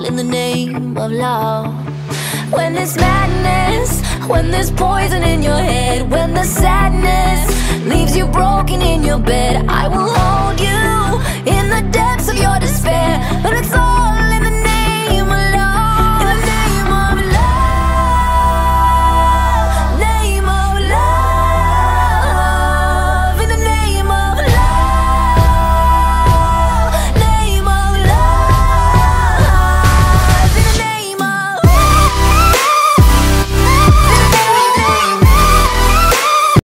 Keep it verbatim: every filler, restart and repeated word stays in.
all in the name of love. When there's madness, when there's poison in your head, when the sadness leaves you broken in your bed, I will